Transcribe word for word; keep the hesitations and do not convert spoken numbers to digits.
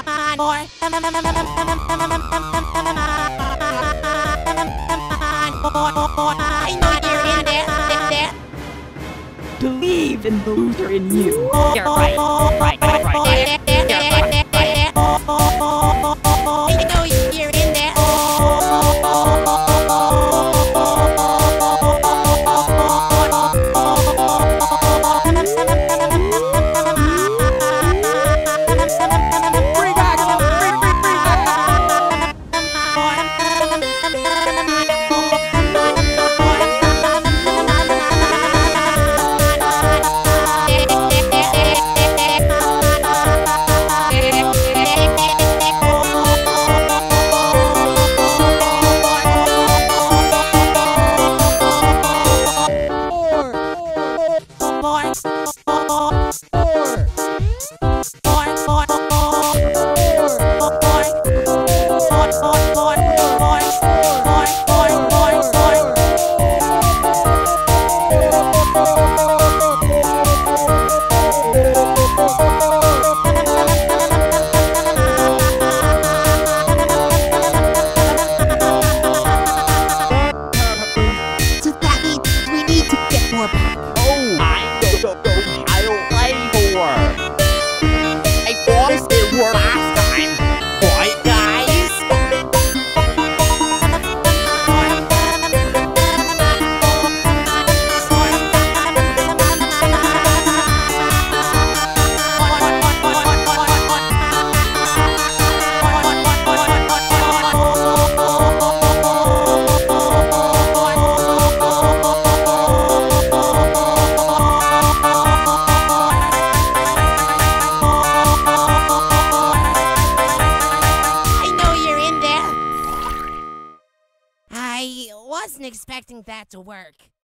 I know you're in there, there, there. Believe in the loser in you. You're right, right, right, right. There, there, there, there, there. I know you're in there. I wasn't expecting that to work.